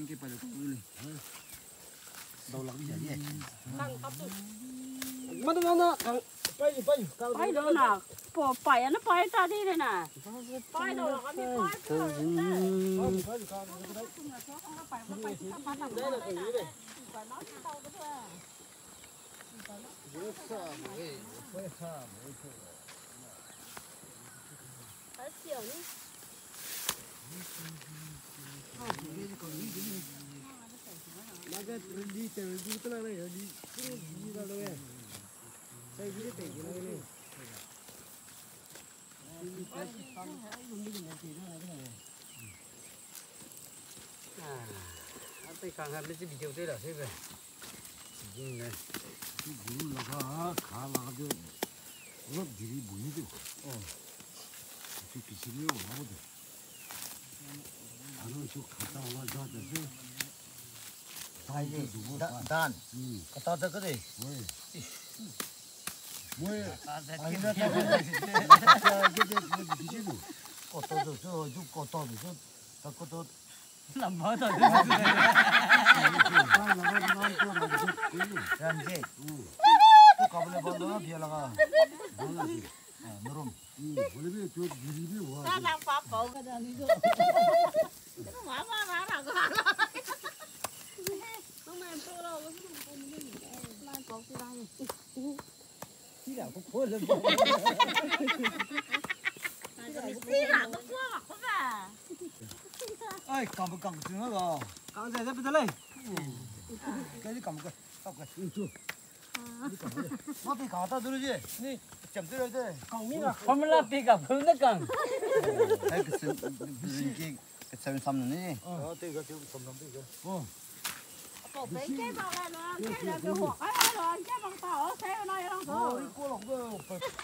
cái phải được này. Đầu lắc bây giờ đi. Mà nó bay đâu nào, bỏ bay nó bay ta đi đây nè, bay đâu là cái bay đi từ đi tới này đi đi ra đâu em đây đi tới cái này tay càng hạt lên chỉ bị chịu thế là thế vậy nhìn này cái bún là khá là cái lớp gì bún đi cái gì nữa mà được anh nói chú khá là ra được Hai gì? Dan. Kata tak ke? Moi. Anh đã thấy cái gì? Kata tu tu kata tu tak kata. làm mới thôi. Dan je. Tu kau boleh bawa dia lah. Nurum. Boleh tu diri dia wah. Ta làm pháp bộ cái đó đi rồi. Nó mở ra rồi. Không em tôi đâu, mai có cái đây. Chỉ là có phơi lên. Chỉ là có phơi không à? Ơi, cầm một cầm nữa rồi. Càng dễ bây giờ lên. Cái gì cầm cái, tao cái. Nó bị cả tao rồi chứ. Nè, chậm tới đây. Còn miếng à? Không là bị gặp hứng nó cần. Cái cái xăm này. Cái xăm lắm cái. Bộ bị cái bao này nó, cái là cái hoạt ấy rồi, cái bằng tàu ở xe này đang thôi. Cô lọc đâu.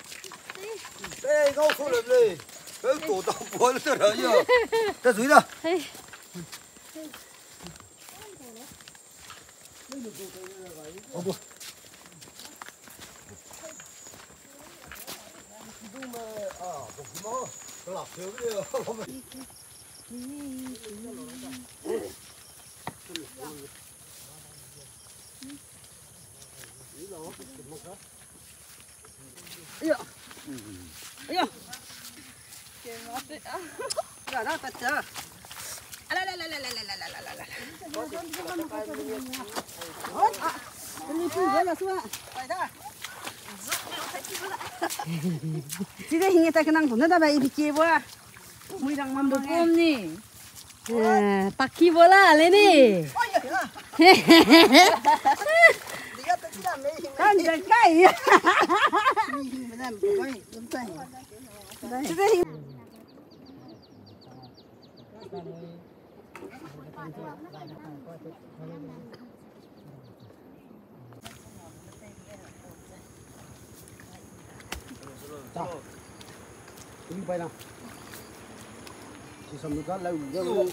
Ê, ngâu số lên đi. Cái tổ tao bôi nó rồi chứ. Cái dưới đó. Đúng mà một cái mỏ lọc thiếu đi. Ayo. Rồi đó tạch chưa? Chị đây hình như ta cái năng của nó đã bay bị chia quá. Mới đang mắm được Ôm nè. Tắc kia vô la lên đi. Con giật cái. Chị đây Đi bay nào. Chỉ xong nó có lâu rồi.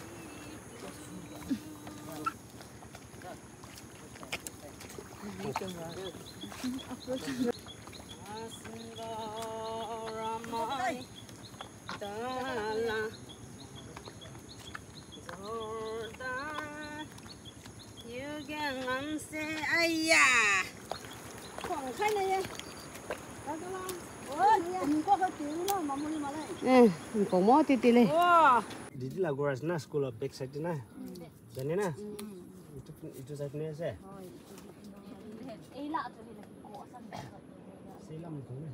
ai da. Còn cái này. Còn mó tí tí lên. Didi lah goras na sekolah back side na. Jadi na. Itu side ni saya. Silam tu ni.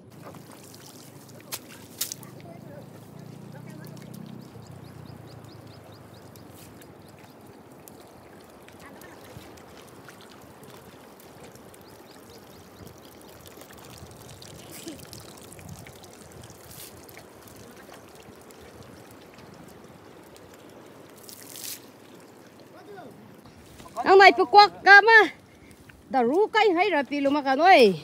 Ang này bị quắc cả mà. Đã rú cái hay rồi bị luôn mà cả nói.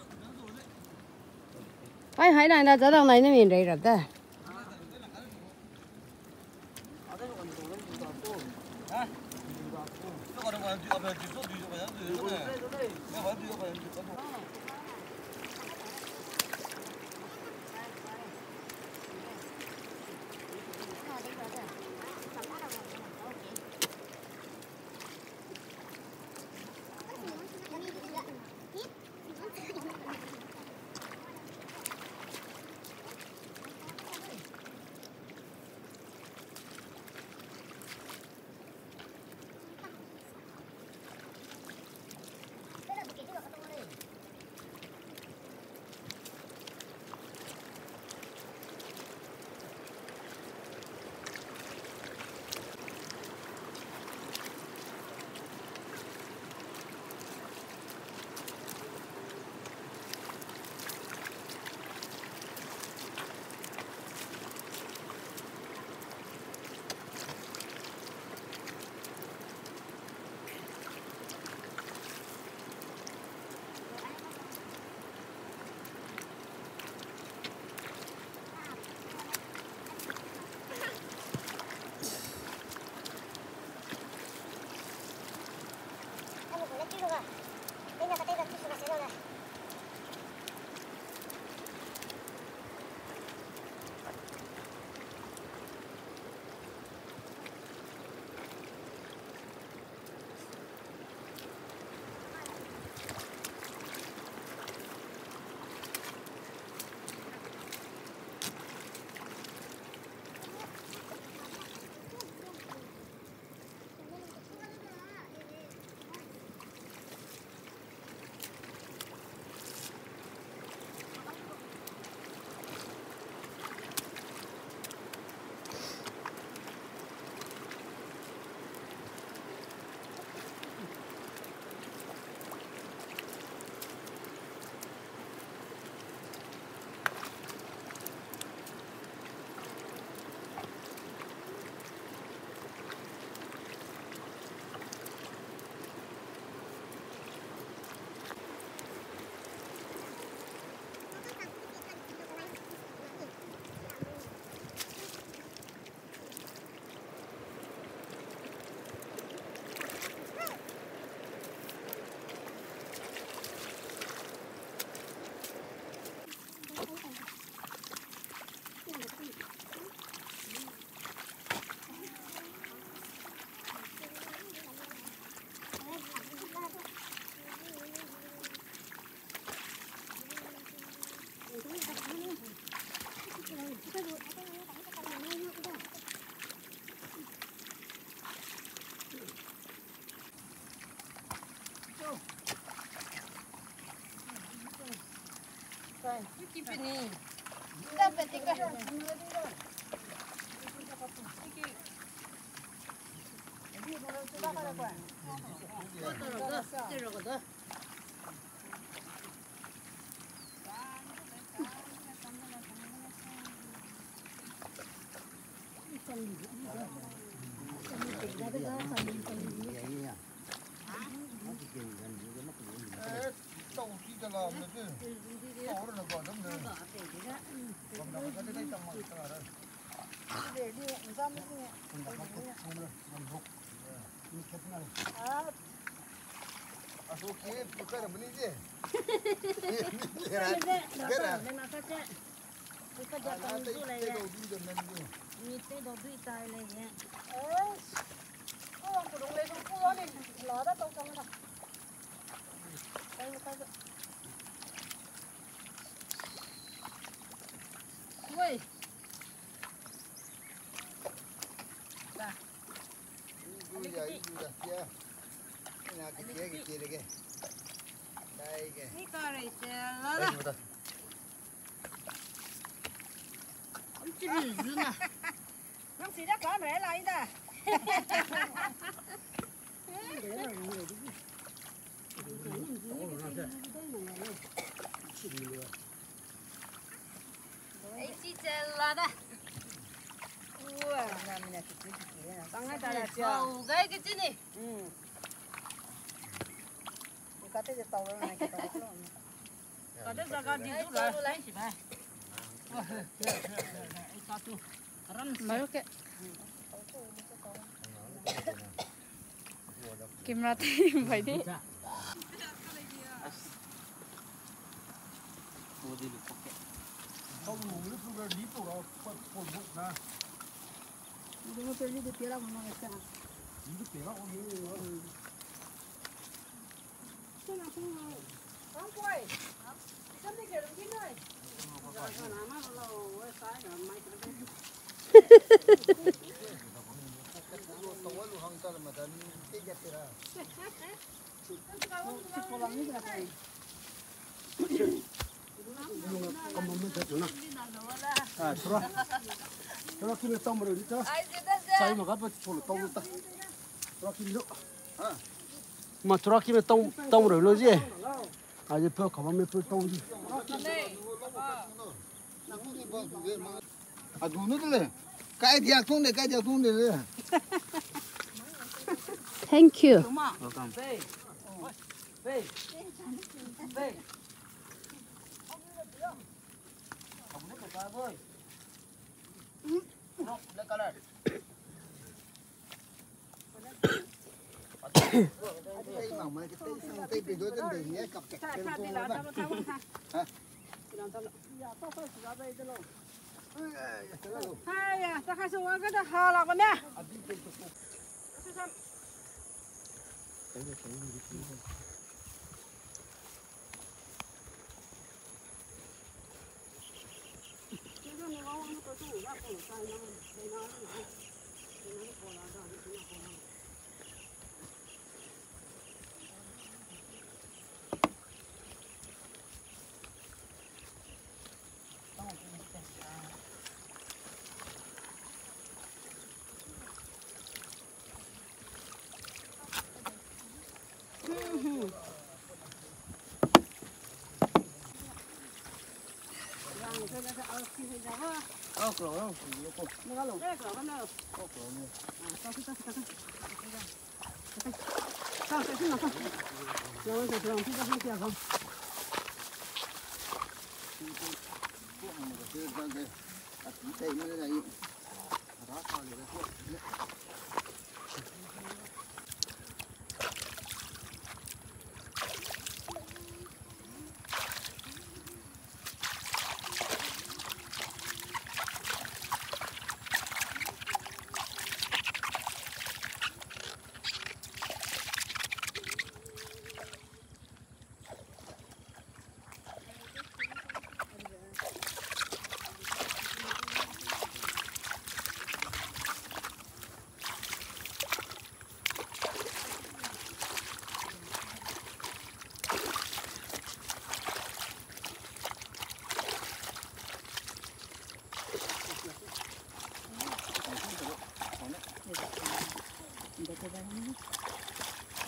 Cái hay này là giờ này nó mình đây rồi đó. 기쁘니. 나 뺏기가. 들어가다. tàu khi ta làm được chứ tàu đó là còn lắm rồi còn đâu có cái trong mà ta đây để đi ra mấy cái không được không hút đi chết ngay à số kia cái là mình gì cái là lên mà phát chết cái giờ còn du này mi tê đồ duy tài này nhé không có đúng lấy không có này lỡ đó tao trong đó ui vui vậy vui kia cái nào cái kia đây kìa đây kìa Cái này là đó. Chỉ dư nè. không xí đã có mẹ lại ta Ấy chỉ là đó. tăng hai ta là chưa Ồ, cái gì nè? cái cái tàu này cái tàu Có được ra đi du rồi. Lấy chỉ phải. Mà cái Kim ra thì phải đi. không ngủ lúc rồi đi tàu đó còn bụng ra đúng rồi đi tiếp là mà cái đi cái đó không quay chân đi kiểu gì này rồi nó mà lâu sai rồi mai tàu luôn hàng ta mà ta cái gì thế à Kamu macam tu nak. Ah, surah. Surah kini tahu mereka ni cah. Saya nak apa? Puluh tahu tak. Surah kini tu. Ah. Mà surah kini tahu mereka lo je. Aje pe kamu me pe tahu je. à đúng nữa đấy cái gì không đấy cái gì không đấy Thank you. tay mà cái tay sang tay bị đôi chân để nhé cặp chặt trên cô nó vậy hả hai à ta khai xuống cái đó hò lọc vào nè ơ cửa đâu nó lủng cái cửa nó đâu sao cái gì mà không rồi cái cửa thì không kia không tay nó đây đó thôi để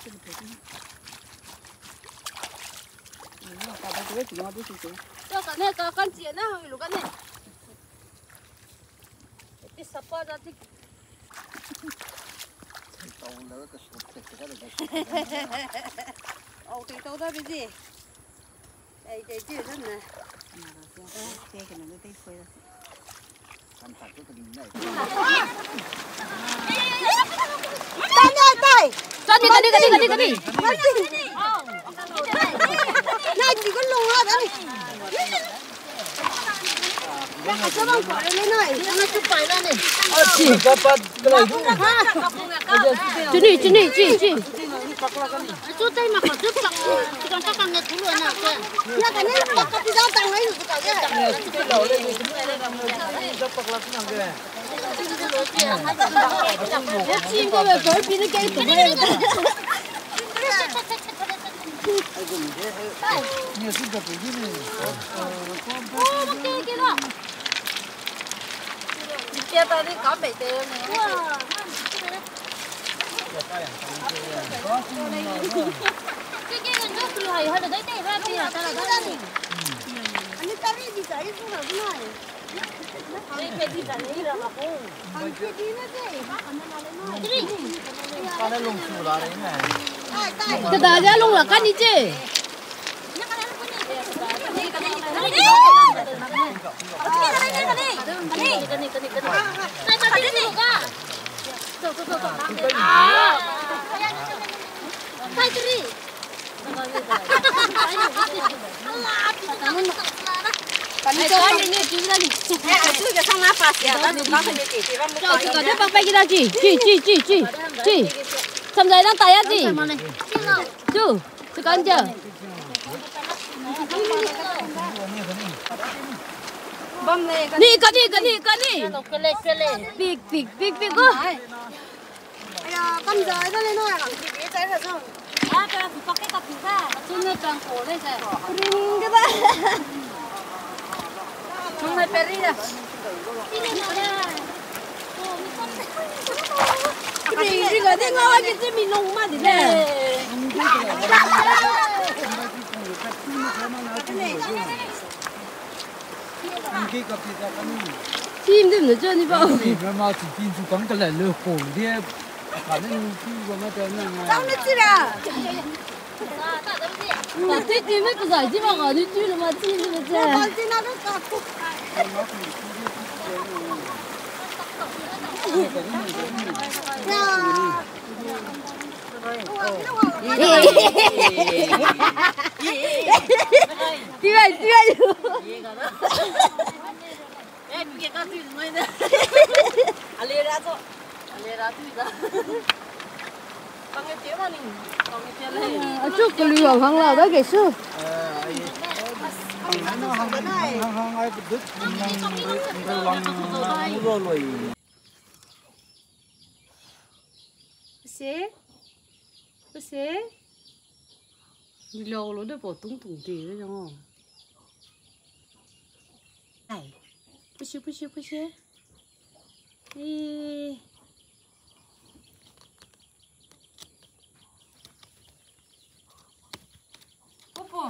cho cái này có con chuyện nào lúc cái này cái sắp qua ra thì tàu lỡ cái sụt cái đó ồ thì tôi đó cái gì đây đây chứ rất nè làm sạch cái bình này tay cái đi này chỉ có lùng hết đấy cái số bằng quả lên này nó chụp phải ra này chỉ có bắt cái này đúng chị chút tay mà có chút bằng chỉ còn các bằng nhật thú luôn nào kìa nhà cái này bắt cái dao tăng ấy được cái này cái đầu đây chúng này là nó bắt là cái này nó chim có về tới bên cái tụi này nhiều sinh vật gì này ô cái kia đó kia ta đi có bể tê này cái gần đó cứ hay hơn đấy đấy ra thì là ta là đó này anh ấy cái gì đấy cũng là cái này cái gì đấy là mà cô anh cái gì nữa chứ con nó lùng xù ra đấy này cái đó ra luôn là cái gì chứ Tham gia đang tay gì? Chú, chú con chưa? Bấm này cái đi. Big cơ. Con rơi ra lên thôi, làm gì biết trái thật không? cái có cái cặp thứ ba Chú này càng khổ lên rồi. Ring cái ba. Chúng này phải đi à? Ring cái thế ngon cái gì mình nung mà thì nè. cái cặp thì ra cái này Chim thì nó chơi như vậy. thì mà chỉ tin chú cắm cái này lừa khổ đi khả năng khi mà nó chơi này Sao nó chứ à? Mà thích thì mới có giải chứ mà ở như chứ mà chim thì nó chơi. Con chim nó rất cọc. Chị chút cái lửa hàng nào đấy cái sư. không ai đứt năng rồi Bữa đi lâu nó được bỏ tung tì đấy không? Này, bữa xế. Đi. Opo.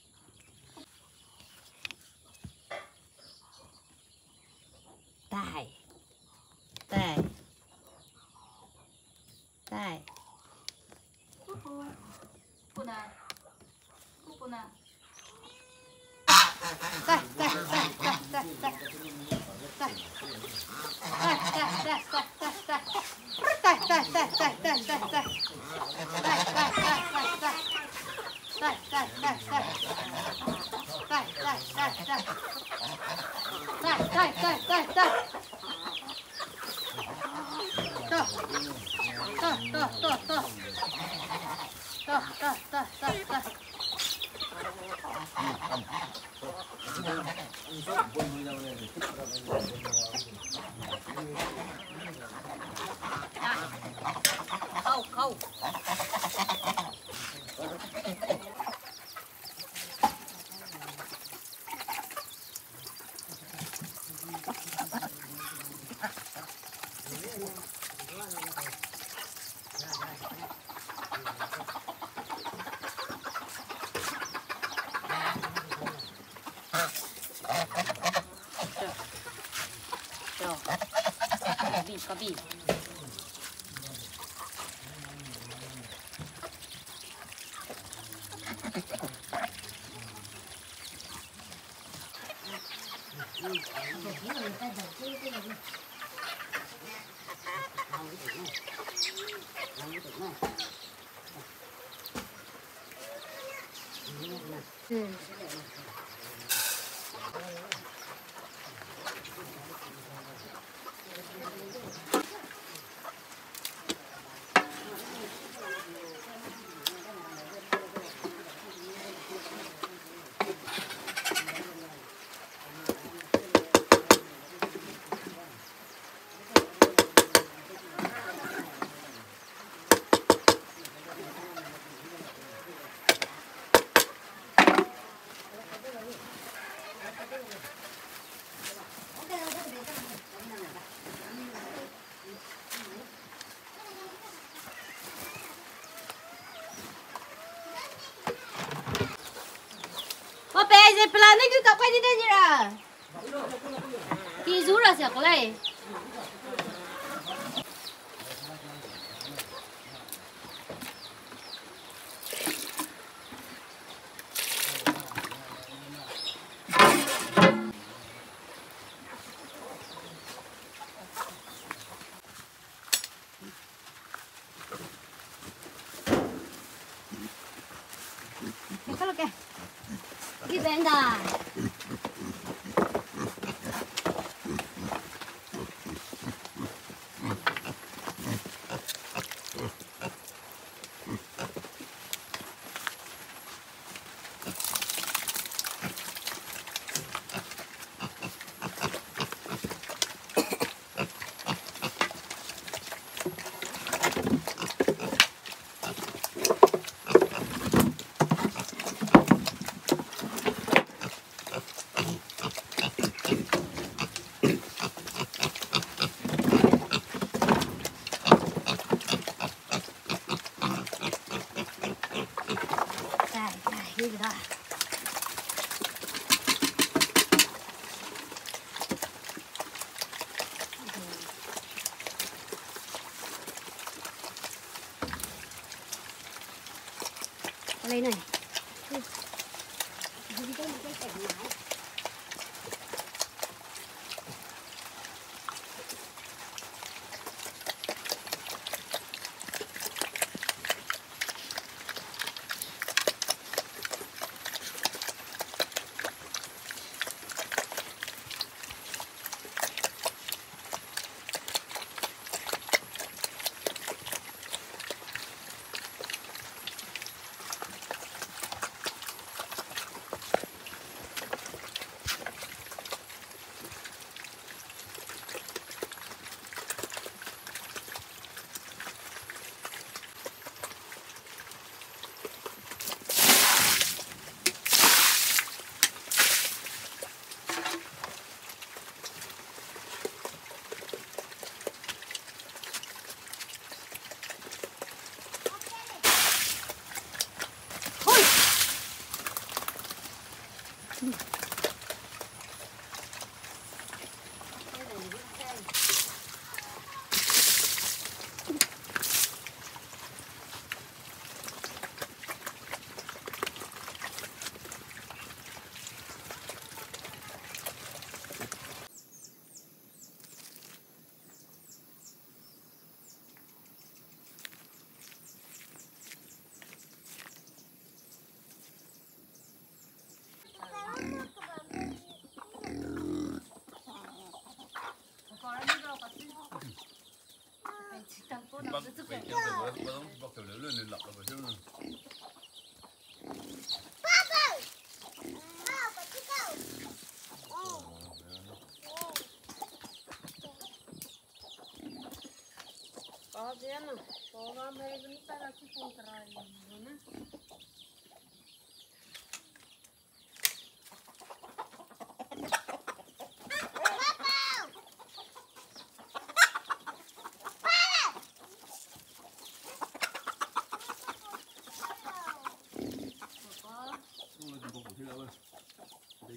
Tài. Không. cà bì cái plan này cứ cặp cái đi đây gì à? Thì rú là sẽ có này. Cái đi bên đó. Đi rồi đó. Lấy này. Có gì nữa, có mà mấy cái ta là chỉ không phải rồi nè.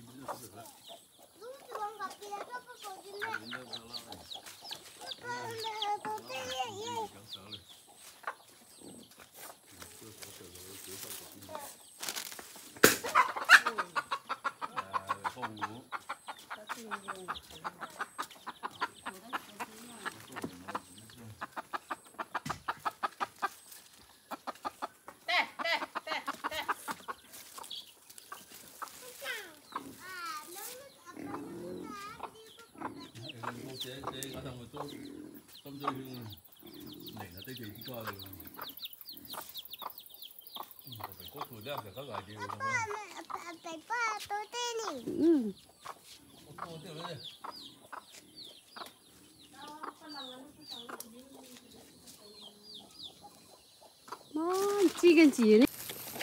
Papa, chi cái gì này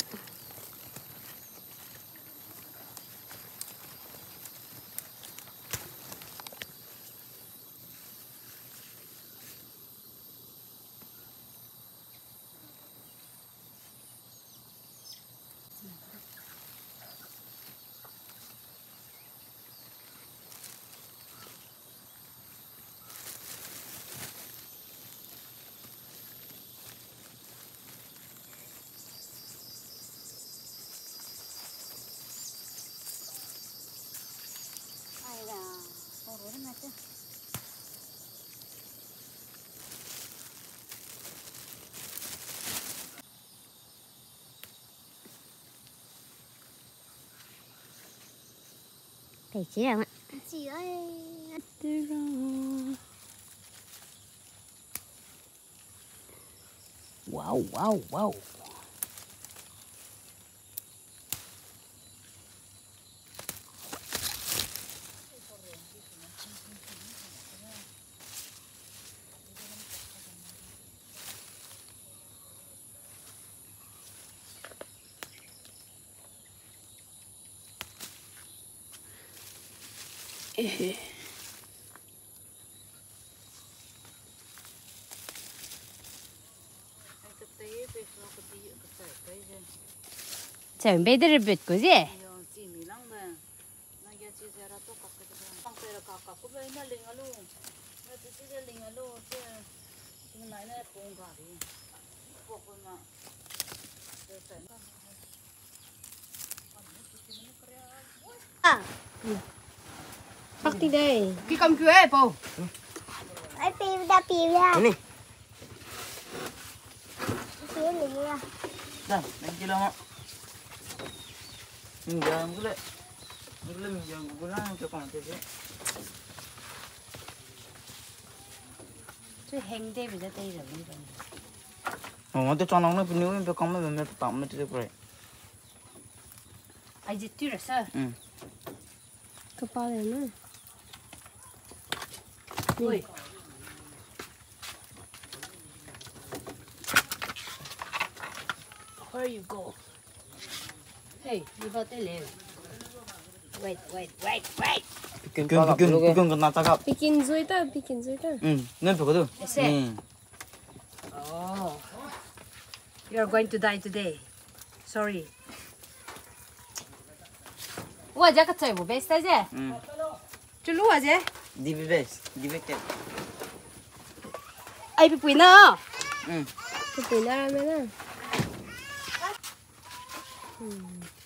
Cái chị ạ. Chị ơi. wow wow wow Chẳng biết được biết cái gì Bắt đi đây. cái con kia ấy bố Ai pim ra pim ra. Ini. Pim đi ra. Dah, nanti lama. Minjam pula. Dulu minjam pulang ke pantai sih. tôi hành đây bây giờ đây rồi bây giờ Oh, tu canang ni penuh ni kamu memang tak mesti tu pun. ai dịch tuyệt sao Cái bao này nữa. ôi where you go hey đi vào đây lên wait Pikun kena cakap. Bikin zui ta, bikin zui ta. Ni apa tu? Ese. Oh, you're going to die today. Sorry. Ủa, giờ cái chơi bộ bê sao chứ? Chú lúa chứ? Di bebas, di betul. Ai bị quỷ nào? Cái gì ra mẹ nè.